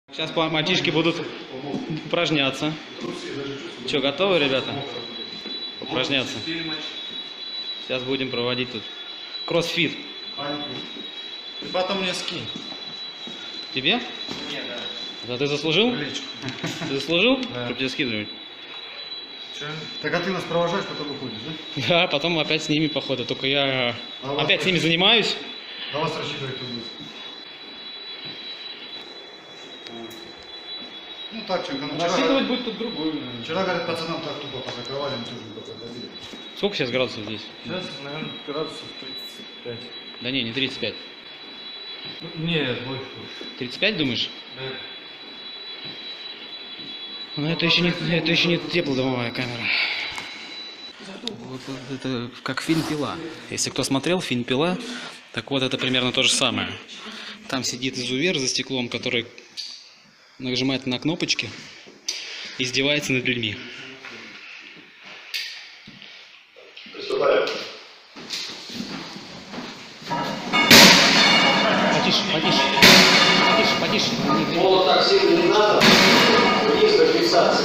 Сейчас мальчишки будут упражняться. Что, готовы, ребята? Упражняться. Сейчас будем проводить тут кроссфит. Ты потом мне скинь. Тебе? Нет, да. Да ты заслужил? Ты заслужил? Да. Чтобы тебе скидывать? Так а ты нас провожаешь, потом выходишь, да? Да, потом опять с ними походу. Только я опять с ними занимаюсь. На вас рассчитывать тут будет. Ну так, что, Рассчитывать будет тут другую. Вчера, говорят, пацанам так тупо позакрывали, мы тоже только ходили. Сколько сейчас градусов здесь? Сейчас, наверное, градусов 35. Да не 35. Нет, больше. 35, думаешь? Да. Но это еще не теплодомовая камера. Вот это как фильм «Пила». Если кто смотрел фильм «Пила», так вот это примерно то же самое. Там сидит изувер за стеклом, который нажимает на кнопочки и издевается над людьми. Приступаем. Потише, потише. Потише, потише. Молот так сильно не надо. Вниз до фиксации.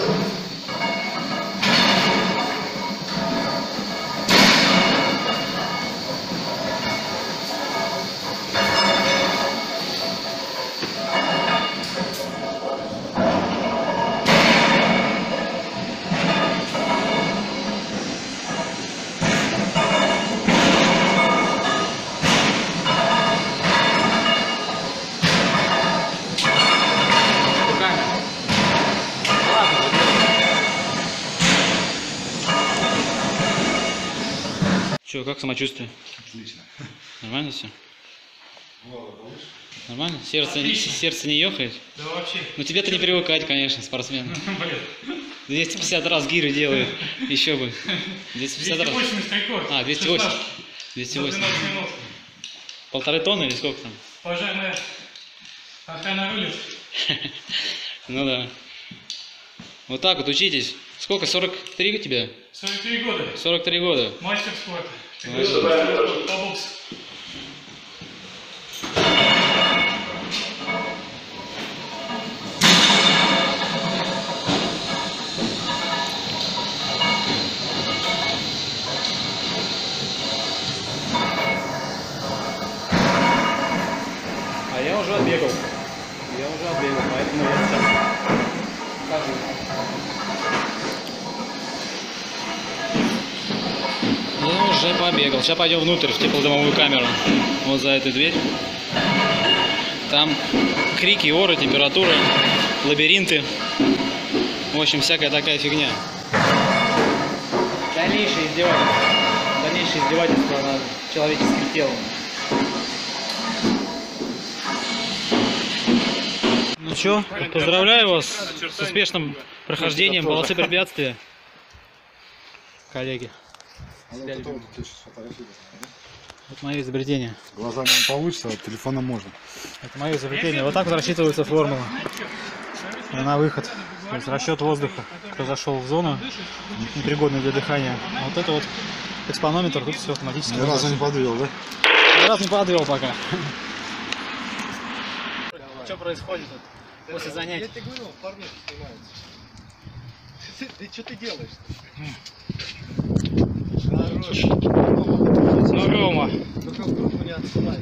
Че, как самочувствие? Отлично. Нормально все? Нормально? Сердце не ёхает? Да вообще. Ну тебе-то не привыкать, конечно, спортсмен. 250 раз гиры делает. Еще бы. 250 раз. 280 рекорд. А, 280. 280. Полторы тонны или сколько там? Пожарная охрана рулит. Ну да. Вот так вот учитесь. Сколько? 43 у тебя? 43 года. 43 года. Мастер спорта. Приступаем. По боксу. А я уже отбегал. Поэтому я сейчас покажу. Я уже побегал. Сейчас пойдем внутрь, в теплодомовую камеру. Вот за этой дверь. Там крики, оры, температура, лабиринты. В общем, всякая такая фигня. Дальнейшее издевательство над человеческим телом. Ну что, поздравляю вас с успешным прохождением полосы препятствия, коллеги. Вот мое изобретение. Глазами не получится, а телефоном можно. Это мое изобретение. Вот так вот рассчитывается формула на выход. То есть расчет воздуха, кто зашел в зону непригодную для дыхания. А вот это вот экспонометр, тут все автоматически. Ни разу не подвел, да? Ни разу не подвел пока. Что происходит тут после занятий? Я тебе говорил, парни снимаются. Ты что ты делаешь? Хорош. Ну, Рома. Только вдруг меня отсылать.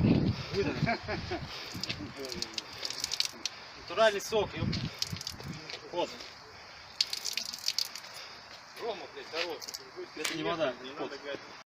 Натуральный сок, вот. Рома, блядь, хорош. Это не вода, это пот.